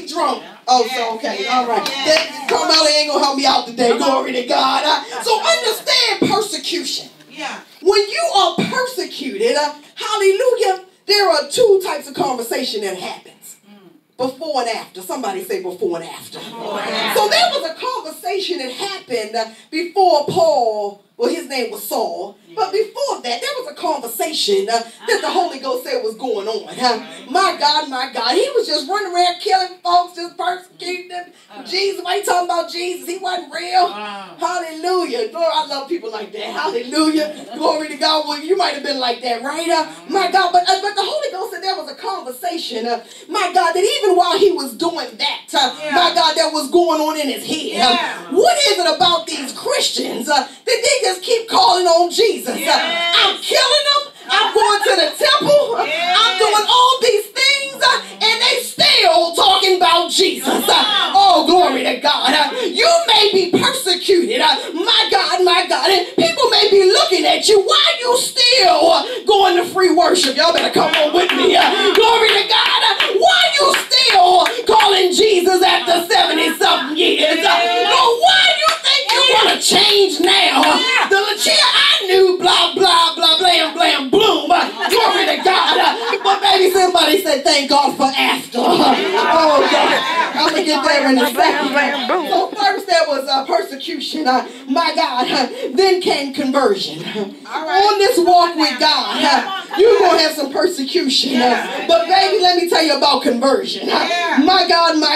Drunk. Oh, so okay, all right. Carmela ain't gonna help me out today. Glory to God. So understand persecution. Yeah. When you are persecuted, hallelujah, there are two types of conversation that happens. Before and after. Somebody say before and after. So there was a conversation that happened before Paul, well, his name was Saul. But before that, there was a conversation that the Holy Ghost said was going on. My God, my God. He was just running around killing folks, just persecuting them. Jesus, why you talking about Jesus? He wasn't real. Hallelujah. Glory, I love people like that. Hallelujah. Glory to God. Well, you might have been like that, right? My God. But the Holy Ghost said there was a conversation, my God, that even while he was doing that, my God, that was going on in his head. What is it about these Christians that they just keep calling on Jesus? I'm killing them. I'm going to the temple. I'm doing all these things, and they still talking about Jesus. Oh, glory to God. You may be persecuted. My God, my God. And people may be looking at you. Why you still going to free worship? Y'all better come on with me. Glory to God. Why you still calling Jesus after 70-something years? Why you think you want to change now? The Lucia I knew, blah, blah, blah, blam, blam, bloom. Glory to God. But maybe somebody said, thank God for after. Oh, God. I'm going to get there in a second. So first there was persecution. My God. Then came conversion. On this walk with God, you're going to have some persecution. But baby, let me tell you about conversion. My God, my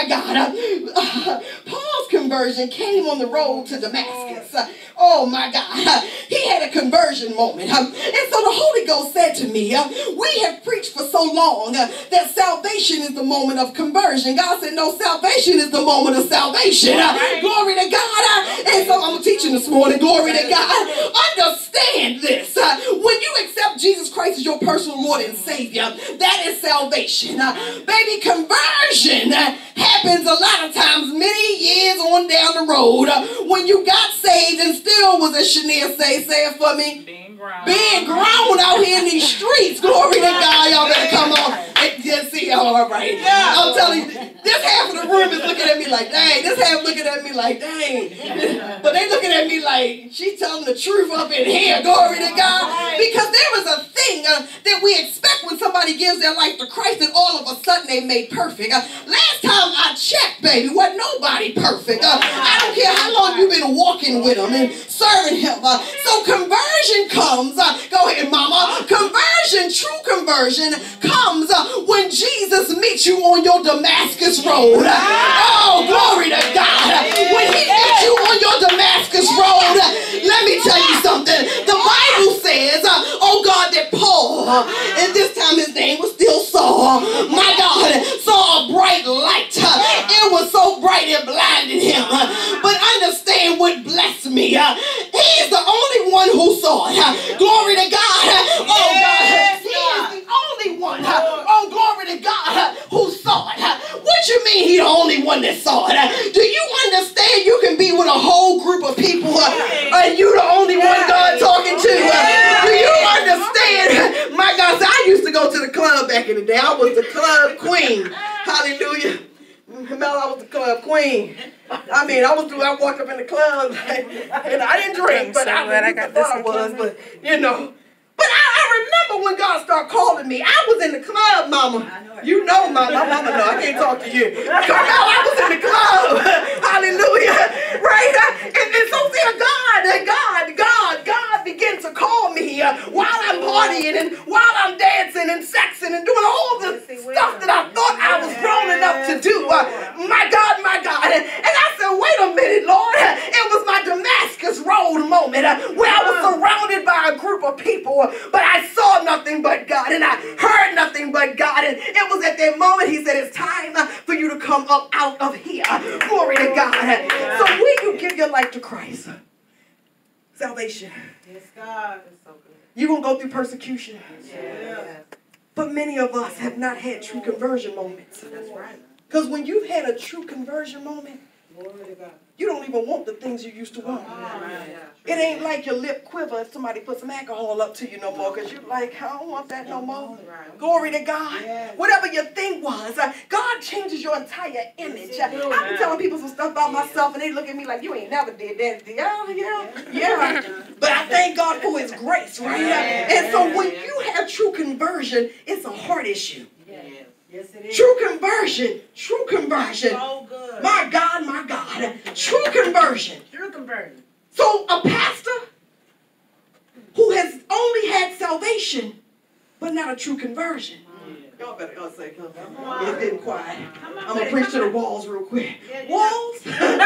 God. Paul's conversion came on the road to Damascus. Oh, my God. He had a conversion moment. And so the Holy Ghost said to me, we have preached for so long that salvation is the moment of conversion. God said, no, salvation is the moment of salvation. Glory to God. And so I'm teaching this morning. Glory to God. Understand this. When you accept Jesus Christ as your personal Lord and Savior, that is salvation. Baby, conversion happens a lot of times many years on down the road when you got saved and still was, as Shania say it for me, being grown out here in these streets. Glory to God. Y'all better come on. Just see, all right. I'm telling you, this half of the room is looking at me like, dang. This half looking at me like, dang. But they looking at me like, she's telling the truth up in here. Glory to God. Because there is a thing that we expect when somebody gives their life to Christ and all of a sudden they made perfect. Last time I checked, baby, wasn't nobody perfect. I don't care how long you've been walking with him and serving him. So conversion comes. Go ahead, mama. Conversion, true conversion comes when Jesus meets you on your Damascus road. Oh, glory to God. When he meets you on your Damascus road, let me tell you something. The Bible says, oh God, that Paul, and this time his name was still Saul, my God, saw a bright light. It was so bright it blinded him. But understand what blessed me. He's the only one who saw it. Glory to God. Oh God. He is the only one. Oh, glory to God, who saw it. What you mean he the only one that saw it? Do you understand you can be with a whole group of people and you the only one God talking to? Do you understand? My God, so I used to go to the club back in the day. I was the club queen. Hallelujah. Mel, I was the club queen. I mean, I walked up in the club and I didn't drink, but I thought I was, but you know. But I remember when God started calling me. I was in the club, mama. You know, mama. My mama know. I can't talk to you. Carmel, I was in the club. Hallelujah. Right? And so God began to call me while I'm partying and while I'm dancing and sexing and doing all the stuff that I thought I was grown enough to do. My God, my God. And I said, wait a minute, Lord. It was my Damascus Road moment where I was surrounded by a group of people. But I saw nothing but God, and I heard nothing but God. And it was at that moment he said, it's time for you to come up out of here. Glory to God. So when you give your life to Christ, salvation. Yes, God. It's so good. You're going to go through persecution. Yes. But many of us have not had true conversion moments. That's right. Because when you've had a true conversion moment, You don't even want the things you used to want. It ain't like your lip quiver if somebody put some alcohol up to you no more, because you're like, I don't want that no more. Glory to God. Whatever your thing was, God changes your entire image. I've been telling people some stuff about myself, and they look at me like, you ain't never did that. Yeah. But I thank God for his grace, right? And so when you have true conversion, it's a heart issue. Yes, it is. True conversion. So good. My God. True conversion. So a pastor who has only had salvation, but not a true conversion. Y'all better say, it's getting quiet. I'm going to preach to the walls real quick. Walls?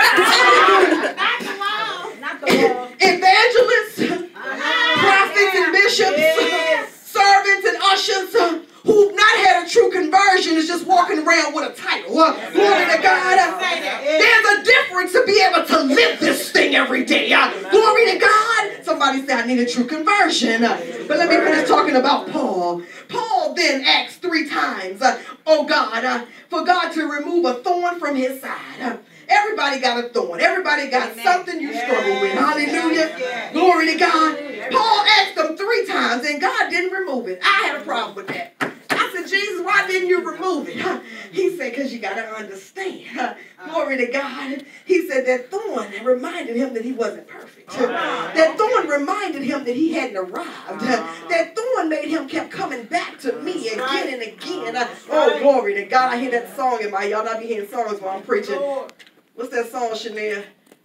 Not the walls. Evangelists, prophets and bishops, servants and ushers, who've not had a true conversion is just walking around with a title. Glory to God. There's a difference to be able to live this thing every day. Glory to God. Somebody said I need a true conversion. But let me finish talking about Paul. Paul then asked 3 times, oh God, for God to remove a thorn from his side. Everybody got a thorn. Everybody got something you struggle with. Hallelujah. Glory to God. Paul asked him 3 times and God didn't remove it. I had a problem with that. I said, Jesus, why didn't you remove it? He said, because you got to understand. Glory to God. He said that thorn reminded him that he wasn't perfect. That thorn reminded him that he hadn't arrived. That thorn made him kept coming back to me again and again. Oh, glory to God. I hear that song in my, y'all not be hearing songs while I'm preaching. What's that song, Chanel?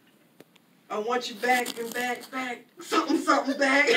I want you back and back. Something back.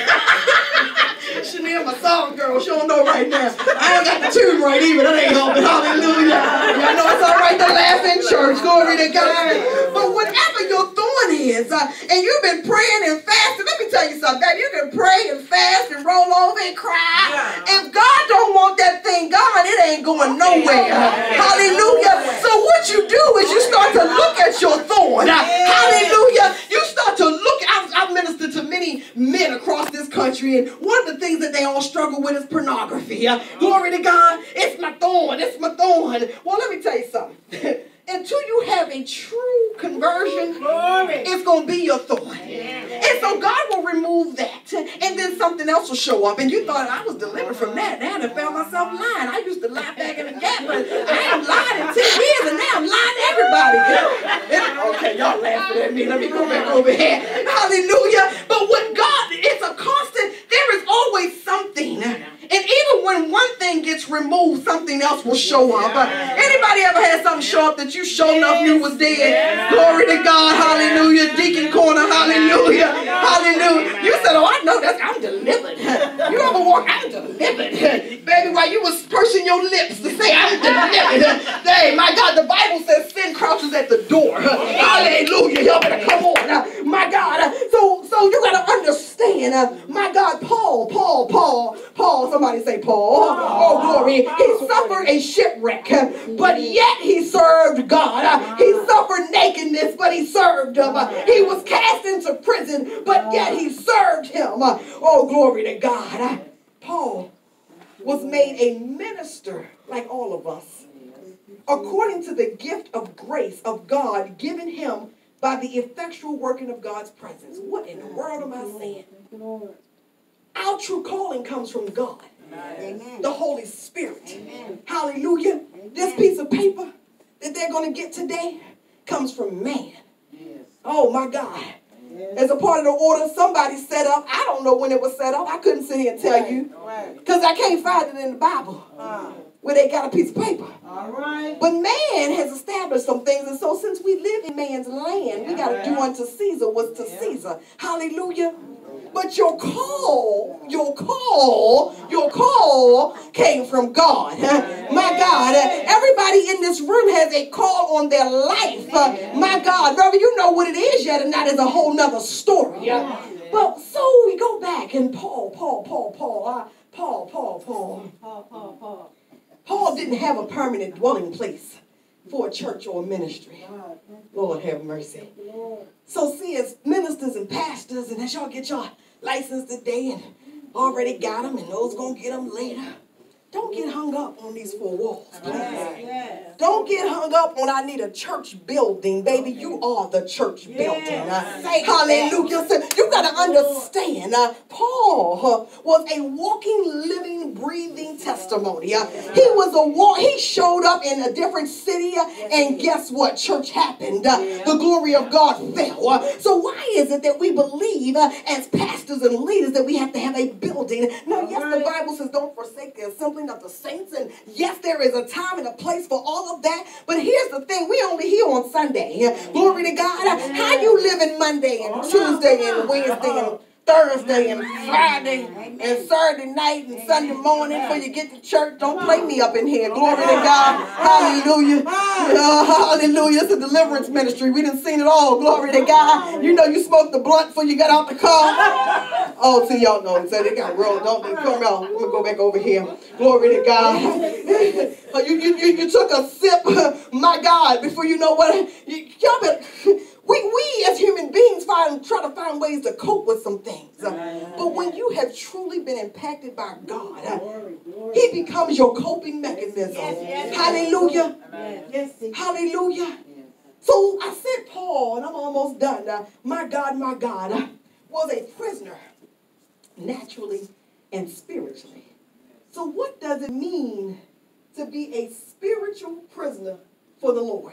Chanel, my song girl, she don't know right now. I ain't got the tune right either. That ain't helping. Hallelujah. Y'all know it's all right to laugh in church. Glory to God. But whatever your thorn is, and you've been praying and fasting, let me tell you something, baby. You can pray and fast and roll over and cry. If God don't want that thing gone, it ain't going nowhere. Hallelujah. So what you do is you start to look at your thorn. Hallelujah. You start to look. I've ministered to many men across this country, and one of the things that they all struggle with is pornography. Glory to God. It's my thorn. Well, let me tell you something. Until you have a true conversion, it's going to be your thorn. And so God will remove that. And then something else will show up. And you thought I was delivered from that. Now I found myself lying. I used to lie back in the gap, but I haven't lied in 10 years, and now I'm lying to everybody. Okay, y'all laughing at me. Let me go back over here. Hallelujah. But with God, it's a constant. There is always something. And even when one thing gets removed, something else will show up. Anybody ever had something show up that you sure enough knew was dead? Glory to God. Hallelujah. Deacon corner. Hallelujah. Hallelujah. You said, oh, I know that. I'm delivered. You ever walk, I'm delivered. Baby, while you was pursing your lips to say, I'm delivered. Hey, my God, the Bible says sin crouches at the door. Hallelujah. Y'all better come on. My God. So you got to understand, my God, Paul, somebody say Paul. Oh, glory. He suffered a shipwreck, but yet he served God. He suffered nakedness, but he served him. He was cast into prison, but yet he served him. Oh, glory to God. Paul was made a minister like all of us, according to the gift of grace of God given him by the effectual working of God's presence. What in the world am I saying? Our true calling comes from God. Amen. The Holy Spirit. Amen. Hallelujah. Amen. This piece of paper that they're going to get today comes from man. Yes. Oh my God. Yes. As a part of the order somebody set up. I don't know when it was set up. I couldn't sit here and tell you. Because I can't find it in the Bible. Where they got a piece of paper. All right. But man has established some things. And so since we live in man's land, we got to do unto Caesar what's to Caesar. Hallelujah. But your call came from God. My God, everybody in this room has a call on their life. My God, whether you know what it is yet or not is a whole nother story. But so we go back and Paul didn't have a permanent dwelling place for a church or a ministry. Lord have mercy. So see, as ministers and pastors, and as y'all get your license today and already got them, and those going to get them later, Don't get hung up on these four walls, please. Don't get hung up on I need a church building, baby. You are the church building. Hallelujah. So you got to understand, Paul was a walking, living, breathing testimony. He showed up in a different city, and guess what? Church happened. The glory of God fell. So why is it that we believe as pastors and leaders that we have to have a building? Now, yes, the Bible says don't forsake the assembling of the saints, and yes, there is a time and a place for all of that. But here's the thing: we only here on Sunday. Glory to God. How you living Monday and Tuesday and Wednesday and Thursday and Friday and Saturday night and Sunday morning before you get to church? Don't play me up in here. Glory to God. Hallelujah. Hallelujah. It's a deliverance ministry. We done seen it all. Glory to God. You know you smoked the blunt before you got out the car. Oh, see, y'all know. So they got rolled. Don't they? Come on. I'm going to go back over here. Glory to God. You took a sip, my God, before you know what. We as human beings try to find ways to cope with some things. But when you have truly been impacted by God, He becomes your coping mechanism. Hallelujah. Hallelujah. So I said Paul, and I'm almost done. My God, was a prisoner, naturally and spiritually. So what does it mean to be a spiritual prisoner for the Lord?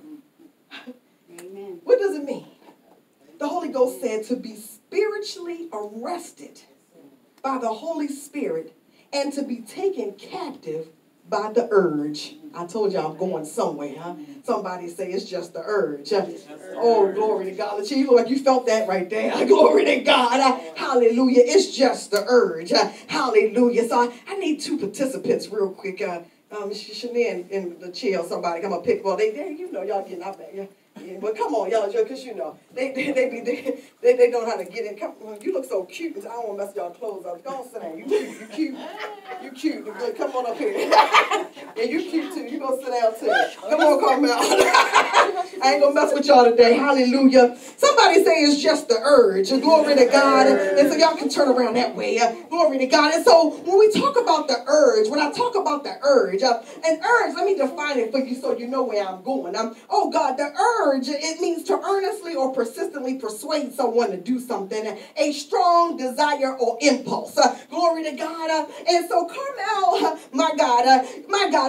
Amen. What does it mean? The Holy Ghost said to be spiritually arrested by the Holy Spirit and to be taken captive by the urge. I told you I'm going somewhere, huh? Somebody say it's just the urge. Oh, glory to God. You look like you felt that right there. Glory to God. Hallelujah. It's just the urge. Hallelujah. So I need two participants real quick. Shanae and the chair, somebody come up pick. Well, you know, y'all getting out there. Yeah, but come on, y'all, because you know they know how to get in. Come on, you look so cute. I don't want to mess y'all clothes up. Go on, sit down. You cute. Come on up here. And you cute too. You go sit down too. Come on, Carmel. I ain't gonna mess with y'all today. Hallelujah. Somebody say it's just the urge. Glory to God. And so y'all can turn around that way. Glory to God. And so when we talk about the urge, when I talk about the urge, an urge, let me define it for you so you know where I'm going. Oh God, the urge. It means to earnestly or persistently persuade someone to do something, a strong desire or impulse. Glory to God. And so Carmel, my God,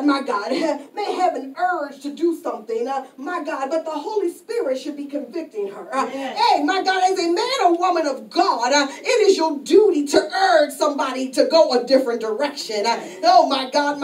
may have an urge to do something, my God, but the Holy Spirit should be convicting her. Hey, my God, as a man or woman of God, it is your duty to urge somebody to go a different direction. Oh, my God,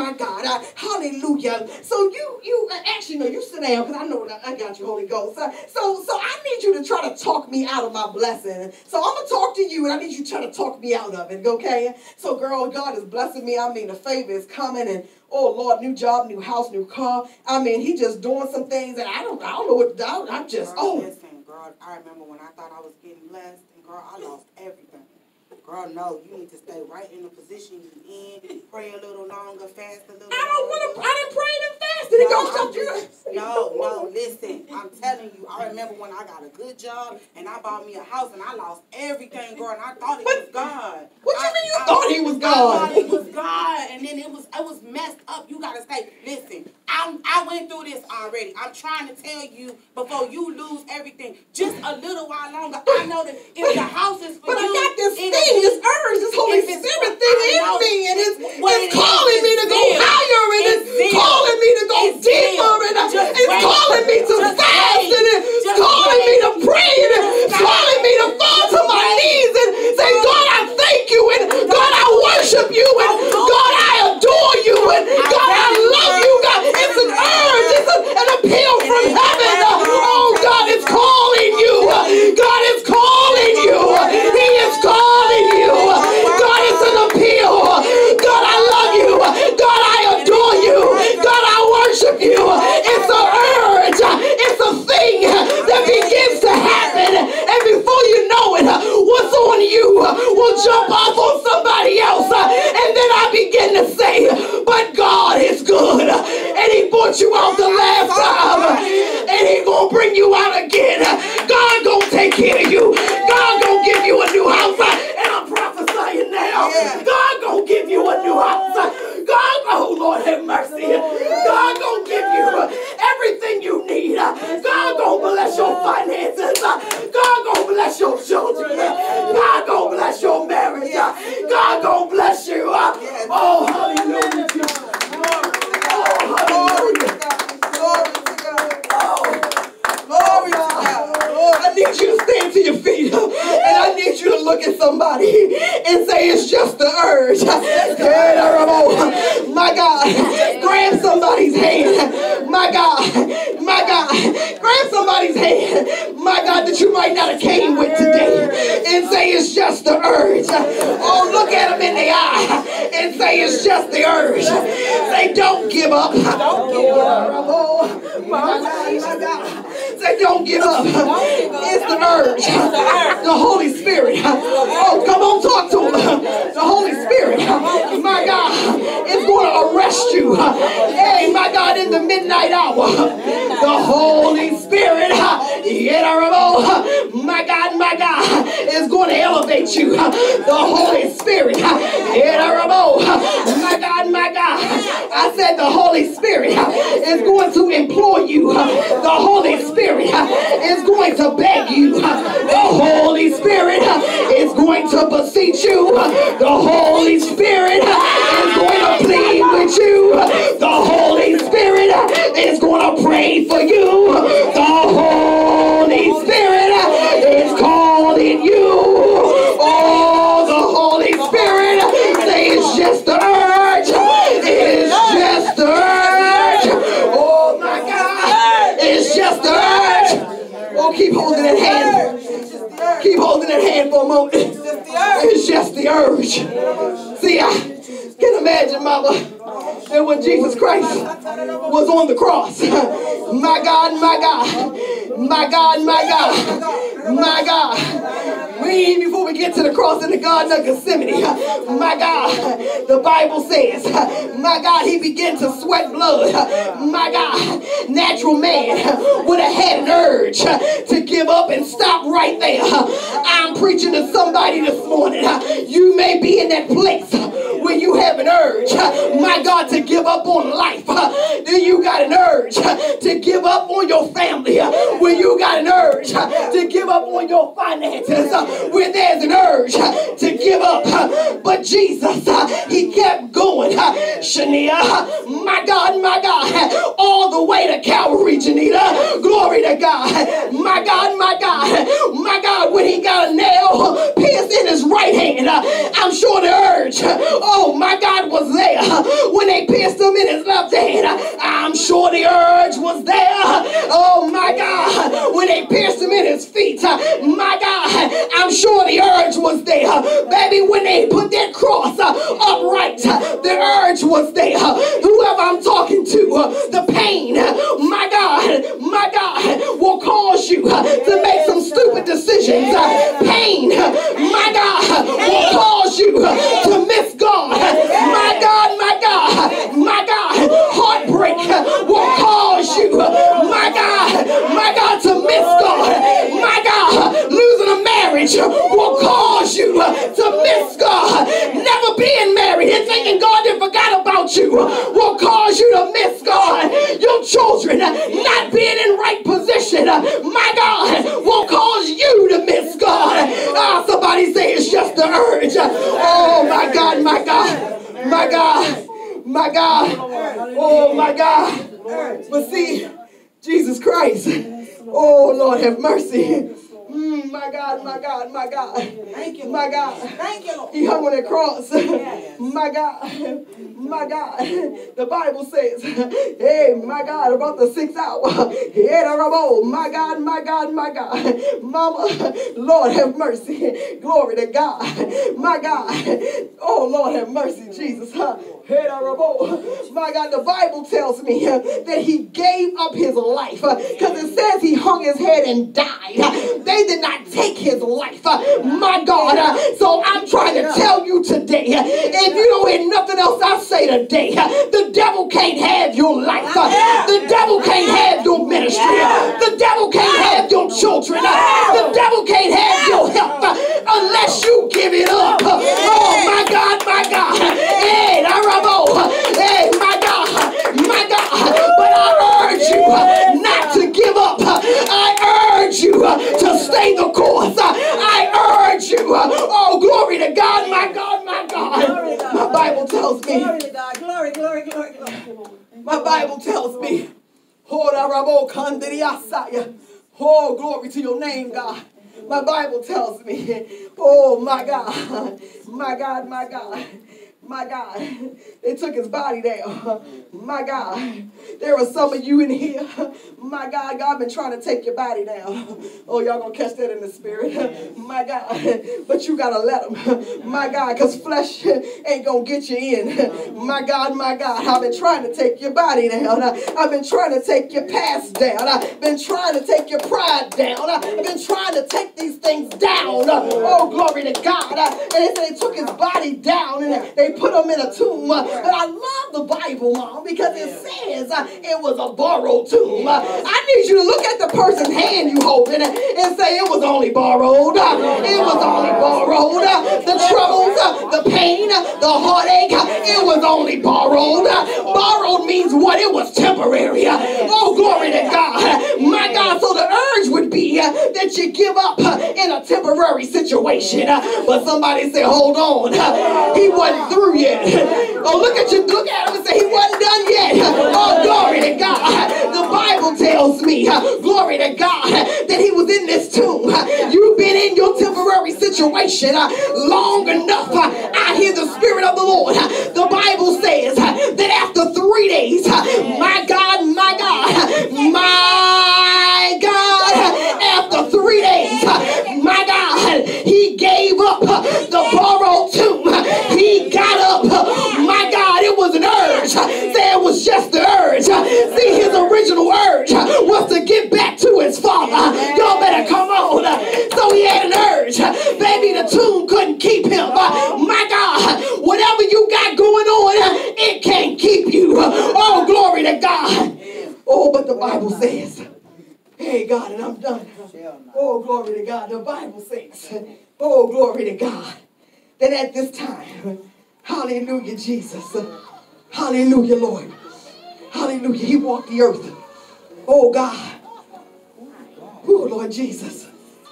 hallelujah. So you actually, no, you sit down, because I know that I got you, Holy Ghost. So I need you to try to talk me out of my blessing. So I'm going to talk to you, and I need you to try to talk me out of it, okay? So, girl, God is blessing me. I mean, the favor is coming, and oh, Lord, new job, new house, new car. I mean, he just doing some things, and I don't know what to do. I'm just, Listen, girl, I remember when I thought I was getting blessed, and girl, I lost everything. Girl, no, you need to stay right in the position you in. Pray a little longer, fast a little longer. I didn't pray and fast. No, listen. I'm telling you, I remember when I got a good job, and I bought me a house, and I lost everything, girl, and I thought it was God. What you mean you thought he was God? I thought it was God, and then it was messed up. You got to stay. Listen, I went through this already. I'm trying to tell you before you lose everything, just a little while longer. I know that if the house is for but you, I got this thing, this urge, this Holy Spirit thing in me, and it's calling me to go higher, and it's calling me to go deeper, and it's calling me to fast, and it's calling me to pray, and it's calling me to fall to my knees and say, God, I thank you, and God, I worship you, and God, I adore you, and God, I love you, God. It's an urge, it's an appeal from heaven. Oh, God is calling you. God is calling you. He is calling you. God, it's an appeal. God, I love you. God, I adore you. God, I worship you. It's an urge. It's a thing that begins to happen. And before you know it, what's on you will jump off on somebody else. And then I begin to say, but God is good. And he brought you out the last time. And he gonna bring you out again. God gonna take care of you. God gonna give you a new house. And I'm prophesying now. God gonna give you a new house. God need you to stand to your feet. And I need you to look at somebody and say, it's just the urge. My God. Grab somebody's hand. My God. My God. Grab somebody's hand. My God, that you might not have came with today. And say, it's just the urge. Oh, look at them in the eye and say, it's just the urge. Say, don't give up. Don't give up. My God. Say, don't give up. It's the urge. The Holy Spirit. Oh, come on, talk to him. The Holy Spirit, my God, is going to arrest you. Hey, my God, in the midnight hour. The Holy Spirit, my God, is going to elevate you. The Holy Spirit, my God, I said the Holy Spirit is going to implore you. The Holy Spirit is going to beg you. The Holy Spirit is going to beseech you. The Holy Spirit is going to plead with you. The Holy Spirit is going to pray for you. The Holy Spirit is calling you. Oh, the Holy Spirit, say it's just the urge. It's just the urge. Oh, my God. It's just the urge. Oh, keep holding that hand. Keep holding that hand for a moment. It's just the urge. See, I can imagine, Mama, that when Jesus Christ was on the cross, my God, my God, my God, my God, my God, before we get to the cross in the Garden of Gethsemane, my God, the Bible says, my God, he began to sweat blood. My God, natural man would have had an urge to give up and stop right there. I'm preaching to somebody this morning. You may be in that place where you have an urge, my God, to give up on life. Then you got an urge to give up on your family. When you got an urge to give up on your finances. Where there's an urge to give up. But Jesus, he kept going. Shania, my God, all the way to Calvary, Janita. Glory to God. My God, my God, my God, when he got a nail pierced in his right hand, I'm sure the urge, oh my God, was there. When they pierced him in his left hand, I'm sure the urge was there. Oh my God, when they pierced him in his feet, my God, I'm sure the urge was there. Baby, when they put that cross upright, the urge was there. Whoever I'm talking to, the pain, my God, will cause you to make some stupid decisions. Pain, my God, will cause you to miss God. My God, my God, my God, heartbreak will cause you, my God, to miss God. My God, losing a marriage will cause you to miss God. Never being married and thinking God didn't forgot about you will cause you to miss God. Your children not being in right position, my God, will cause you to miss God. Somebody say it's just the urge. Oh my God, my God, my God, my God. Oh my God. But see, Jesus Christ, oh Lord have mercy. My God, my God, my God. Thank you, my God. Thank you, Lord. He hung on that cross. Yes. My God, my God. The Bible says, hey, my God, about the 6th hour. My God, my God, my God. Mama, Lord have mercy. Glory to God. My God. Oh, Lord have mercy, Jesus. My God, the Bible tells me that he gave up his life because it says he hung his head and died. They did not take his life. My God, so I'm trying to tell you today, if you don't hear nothing else I say today, the devil can't have your life. The devil can't have your ministry. The devil can't have your children. The devil can't have your health unless you give it up. Oh my God, my God. Hey, my God, my God. But I urge you not to give up. I urge you to stay the course. I urge you. Oh, glory to God, my God, my God. My Bible tells me. Glory to God. Glory, glory, glory, glory. My Bible tells me. Oh, glory to your name, God. My Bible tells me, oh, my God, my God, my God. My God, they took his body down. My God, there are some of you in here. My God, God been trying to take your body down. Oh, y'all gonna catch that in the spirit. My God, but you gotta let him. My God, because flesh ain't gonna get you in. My God, I've been trying to take your body down. I've been trying to take your past down. I've been trying to take your pride down. I've been trying to take these things down. Oh, glory to God. And they took his body down and they put him in a tomb. But I love the Bible, Mom, because it says it was a borrowed tomb. I need you to look at the person's hand you holding and say it was only borrowed. It was only borrowed. The troubles, the pain, the heartache, it was only borrowed. Borrowed means what? It was temporary. Oh, glory to God. My God, so the urge would be that you give up in a temporary situation. But somebody say, hold on. He wasn't through yet. Oh, look at him and say, he wasn't done yet. Oh, glory to God. The Bible tells me, glory to God, that he was in this tomb. You've been in your temporary situation long enough. I hear the Spirit of the Lord. The Bible says that after 3 days, my God, after 3 days, my God, he gave up the borrowed tomb. He got up. My God, it was an urge. Say it was just the urge. See, his original urge was to get back to his father. Y'all better come on. So he had an urge. Baby, the tomb couldn't keep him. My God, whatever you got going on, it can't keep you. Oh, glory to God. Oh, but the Bible says, hey, God, and I'm done. Oh, glory to God. The Bible says, oh, glory to God, that at this time, hallelujah, Jesus, hallelujah, Lord, hallelujah, he walked the earth. Oh, God. Oh, Lord Jesus.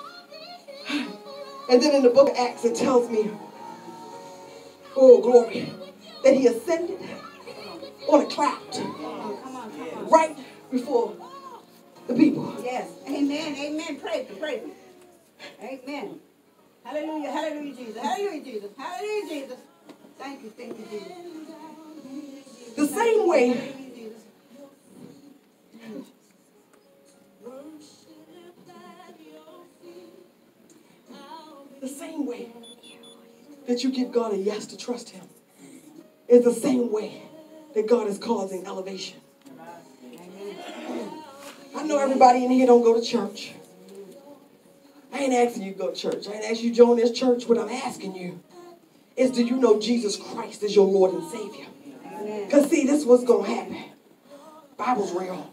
And then in the book of Acts, it tells me, oh, glory, that he ascended on a cloud right before the people. Yes. Amen. Amen. Praise him. Praise him. Amen. Hallelujah. Hallelujah, Jesus. Hallelujah, Jesus. Hallelujah, Jesus. Thank you, Jesus. The same way that you give God a yes to trust him is the same way that God is causing elevation. I know everybody in here don't go to church. I ain't asking you to go to church. I ain't asking you to join this church. What I'm asking you is, do you know Jesus Christ is your Lord and Savior? Because see, this is what's going to happen. Bible's real.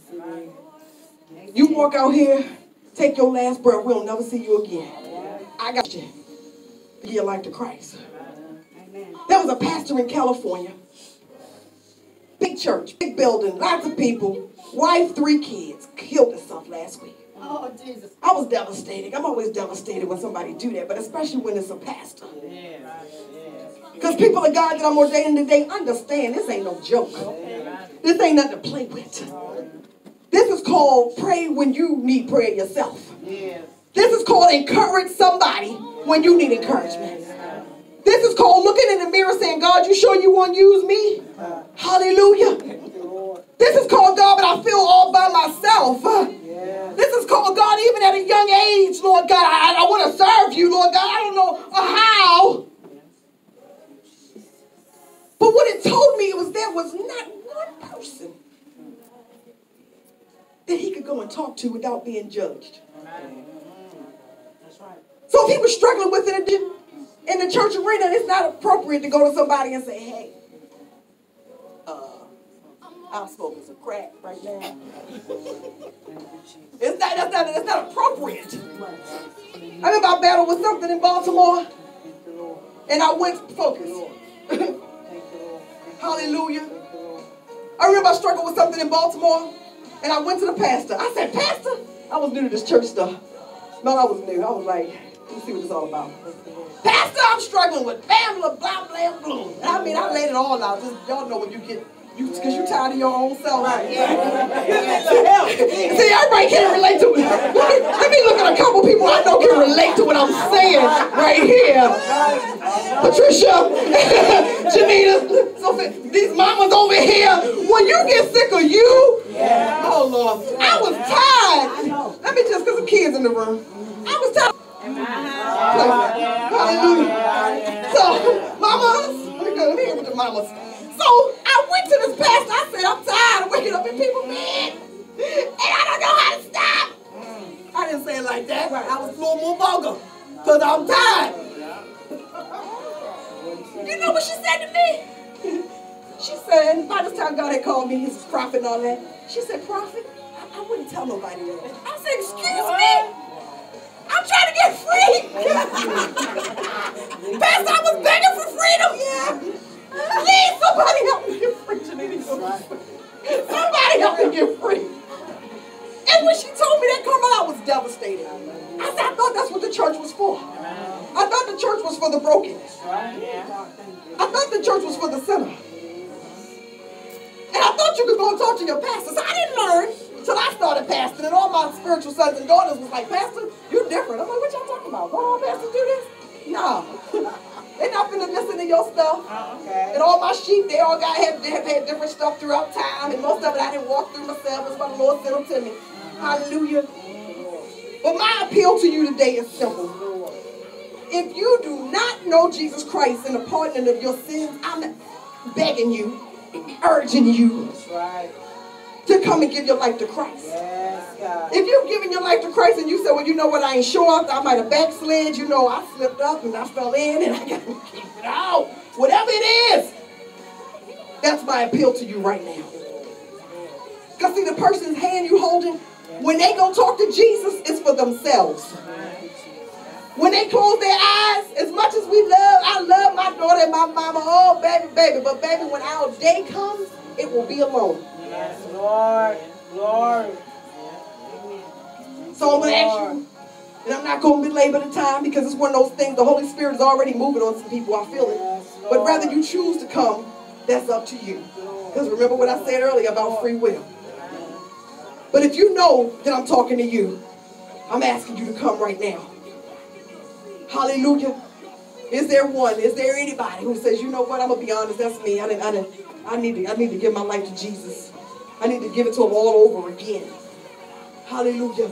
You walk out here, take your last breath, we'll never see you again. I got you. Give your life to Christ. There was a pastor in California. Big church, big building, lots of people. Wife, 3 kids. Killed himself last week. Oh, Jesus. I was devastated. I'm always devastated when somebody do that, but especially when it's a pastor. Because people of God that I'm ordaining today understand this ain't no joke. This ain't nothing to play with. This is called pray when you need prayer yourself. This is called encourage somebody when you need encouragement. This is called looking in the mirror saying, God, you sure you want to use me? Hallelujah. This is called, God, but I feel all by myself. This is called, God, even at a young age, Lord God, I want to serve you, Lord God. I don't know how. But what it told me was there was not one person that he could go and talk to without being judged. So if he was struggling with it in the church arena, it's not appropriate to go to somebody and say, hey, I'm smoking some crack right now. That's not appropriate. I remember I battled with something in Baltimore, and I went focused. Hallelujah. I remember I struggled with something in Baltimore, and I went to the pastor. I said, Pastor, I was new to this church stuff. No, I was new. I was like, let me see what this is all about. Pastor, I'm struggling with family, blah, blah, blah. I mean, I laid it all out. Just, y'all know when you get, because you tired of your own self. Right. See, everybody can't relate to it. Let me look at a couple people I know can relate to what I'm saying right here. Patricia, Janita, Sophie, these mamas over here. When you get sick of you, oh Lord, I was tired. Let me just, because the kids in the room. I was tired. Hallelujah. So, mamas, let me hear with the mamas. So I went to this pastor. I said, I'm tired of waking up in people's bed, and I don't know how to stop. I didn't say it like that. I was a little more vulgar, because I'm tired. You know what she said to me? She said, by this time God had called me his prophet and all that. She said, prophet, I wouldn't tell nobody that. I said, excuse me? I'm trying to get free. Pastor, I was begging for freedom. Yeah. Please, somebody help me get free, Janita. Somebody help me get free. And when she told me that, I was devastated. I said, I thought that's what the church was for. I thought the church was for the broken. I thought the church was for the sinner. And I thought you could go and talk to your pastor. So I didn't learn until I started pastoring. And all my spiritual sons and daughters was like, Pastor, you're different. I'm like, what y'all talking about? Go on, Pastor, do this? No. They're not going to listen to your stuff. And all my sheep, they all have had different stuff throughout time. And most of it I didn't walk through myself. It's what the Lord sent them to me. Hallelujah. But my appeal to you today is simple. If you do not know Jesus Christ and the pardon of your sins, I'm begging you, urging you to come and give your life to Christ. Yes, God. If you've given your life to Christ and you say, well, you know what, I ain't sure, I might have backslid, you know, I slipped up and I fell in and I got to keep it out. Whatever it is, that's my appeal to you right now. Because see, the person's hand you holding, when they go talk to Jesus, it's for themselves. When they close their eyes, as much as I love my daughter and my mama, oh, baby, but baby, when our day comes, it will be alone. Yes, Lord. So I'm going to ask you, and I'm not going to belabor the time because it's one of those things, the Holy Spirit is already moving on some people, I feel it. Yes, but rather you choose to come, that's up to you. Because remember what I said earlier about free will. But if you know that I'm talking to you, I'm asking you to come right now. Hallelujah. Is there anybody who says, you know what, I'm going to be honest, that's me. I need to give my life to Jesus. I need to give it to him all over again. Hallelujah.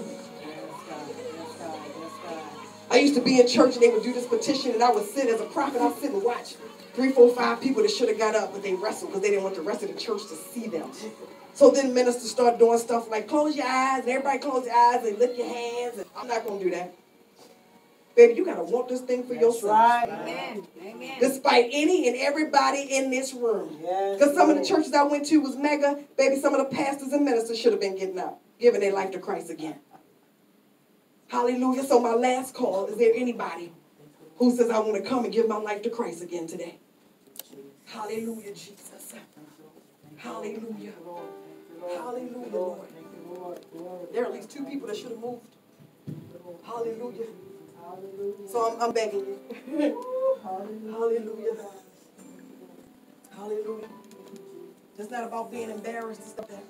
I used to be in church and they would do this petition and I would sit as a prophet, I'd sit and watch 3, 4, 5 people that should have got up, but they wrestled because they didn't want the rest of the church to see them. So then ministers start doing stuff like close your eyes, and everybody close your eyes and lift your hands. And I'm not going to do that. Baby, you got to want this thing for yourself. Right. Amen. Amen. Despite any and everybody in this room. Because some of the churches I went to was mega. Baby, some of the pastors and ministers should have been getting up, giving their life to Christ again. Hallelujah. So my last call, is there anybody who says I want to come and give my life to Christ again today? Hallelujah, Jesus. Hallelujah. Hallelujah, Lord. There are at least 2 people that should have moved. Hallelujah. So I'm begging you. Hallelujah. Hallelujah. It's not about being embarrassed. It's that.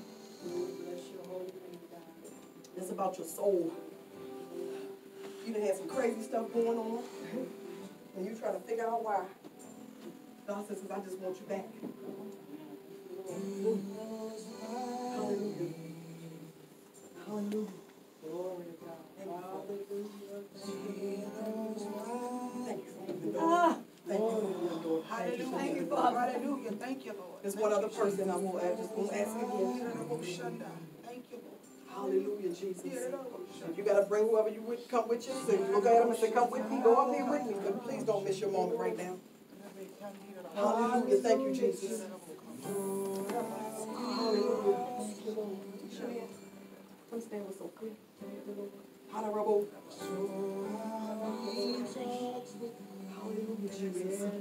It's about your soul. You done had some crazy stuff going on, and you trying to figure out why. God says, I just want you back. Hallelujah. Hallelujah. Glory to God. Thank you. Thank you. Hallelujah. Thank you, Father. Hallelujah. Thank you, Lord. There's one other person I will just going to ask again. Thank you, Lord. Hallelujah, Jesus. If you got to bring whoever you would come with you, so you look at them and say, come with me, go up here with me. But please don't miss your moment right now. Hallelujah. Thank you, Jesus. Hallelujah. Come stand with so clear. Hallelujah. Hallelujah, Jesus.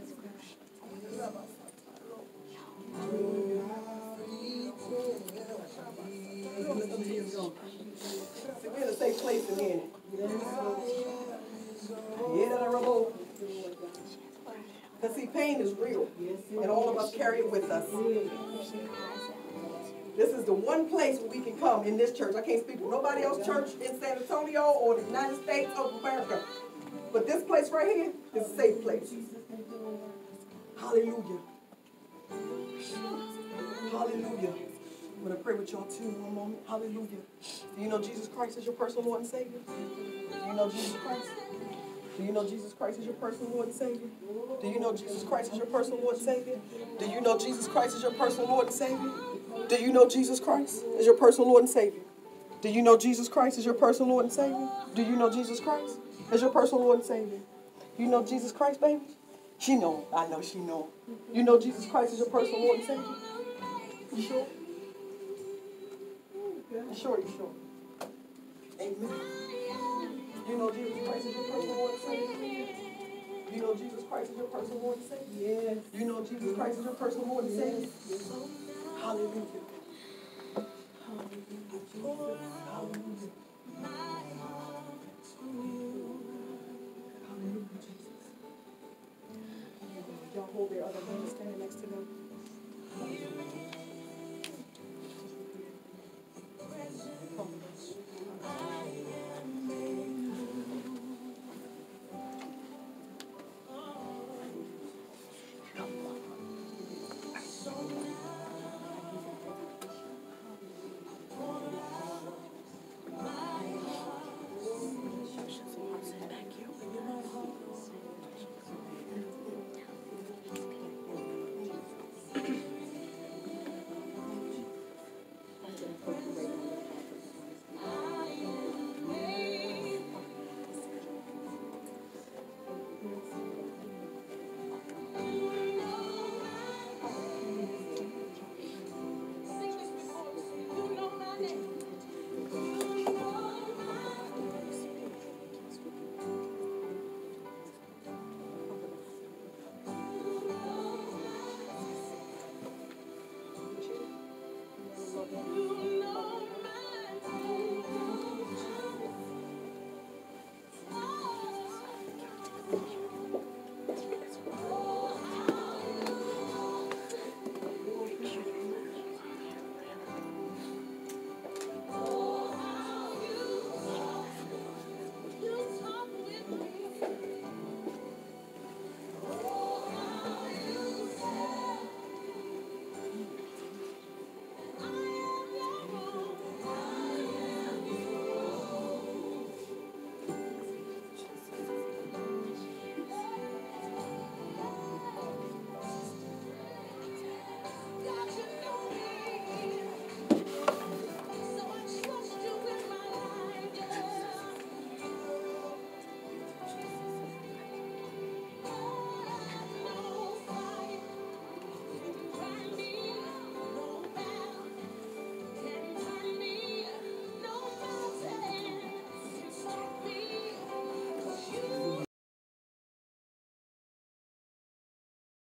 We're in a safe place in here. Because see, pain is real. And all of us carry it with us. This is the one place where we can come in this church. I can't speak for nobody else's church in San Antonio or the United States of America. But this place right here is a safe place. Hallelujah. Hallelujah. I'm going to pray with y'all too in one moment. Hallelujah. Do you know Jesus Christ is your personal Lord and Savior? Do you know Jesus Christ? Do you know Jesus Christ is your personal Lord and Savior? Do you know Jesus Christ is your personal Lord and Savior? Do you know Jesus Christ is your personal Lord and Savior? Do you know Jesus Christ is your personal Lord and Savior? Do you know Jesus Christ is your personal Lord and Savior? Do you know Jesus Christ is your personal Lord and Savior? You know Jesus Christ, baby? She know. I know she know. You know Jesus Christ is your personal Lord and Savior? You sure? You sure? You sure? Amen. You know Jesus Christ is your personal Lord and Savior? You know Jesus Christ is your personal Lord and Savior? Yes. You know Jesus Christ is your personal Lord and Savior? Yes. Hallelujah. Hallelujah. Hallelujah. Hallelujah, Jesus. Y'all hold their other hand standing next to them.